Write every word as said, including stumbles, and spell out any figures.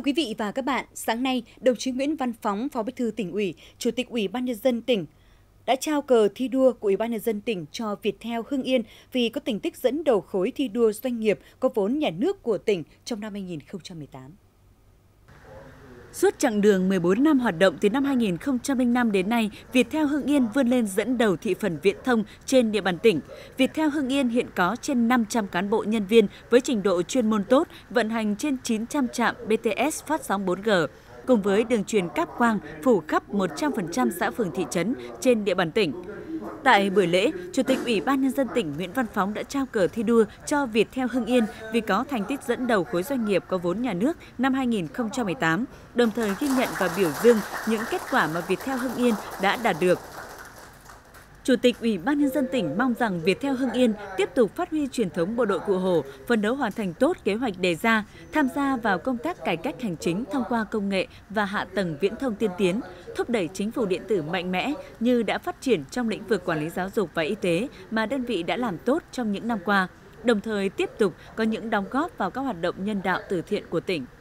Thưa quý vị và các bạn, sáng nay, đồng chí Nguyễn Văn Phóng, Phó Bí thư Tỉnh ủy, Chủ tịch Ủy ban nhân dân tỉnh đã trao cờ thi đua của Ủy ban nhân dân tỉnh cho Viettel Hưng Yên vì có thành tích dẫn đầu khối thi đua doanh nghiệp có vốn nhà nước của tỉnh trong năm hai nghìn không trăm mười tám. Suốt chặng đường mười bốn năm hoạt động từ năm hai nghìn không trăm lẻ năm đến nay, Viettel Hưng Yên vươn lên dẫn đầu thị phần viễn thông trên địa bàn tỉnh. Viettel Hưng Yên hiện có trên năm trăm cán bộ nhân viên với trình độ chuyên môn tốt, vận hành trên chín trăm trạm bê tê ét phát sóng bốn G. Cùng với đường truyền cáp quang phủ khắp một trăm phần trăm xã phường thị trấn trên địa bàn tỉnh. Tại buổi lễ, Chủ tịch Ủy ban nhân dân tỉnh Nguyễn Văn Phóng đã trao cờ thi đua cho Viettel Hưng Yên vì có thành tích dẫn đầu khối doanh nghiệp có vốn nhà nước năm hai nghìn không trăm mười tám, đồng thời ghi nhận và biểu dương những kết quả mà Viettel Hưng Yên đã đạt được. Chủ tịch Ủy ban nhân dân tỉnh mong rằng Viettel Hưng Yên tiếp tục phát huy truyền thống bộ đội Cụ Hồ, phấn đấu hoàn thành tốt kế hoạch đề ra, tham gia vào công tác cải cách hành chính thông qua công nghệ và hạ tầng viễn thông tiên tiến, thúc đẩy chính phủ điện tử mạnh mẽ như đã phát triển trong lĩnh vực quản lý giáo dục và y tế mà đơn vị đã làm tốt trong những năm qua, đồng thời tiếp tục có những đóng góp vào các hoạt động nhân đạo từ thiện của tỉnh.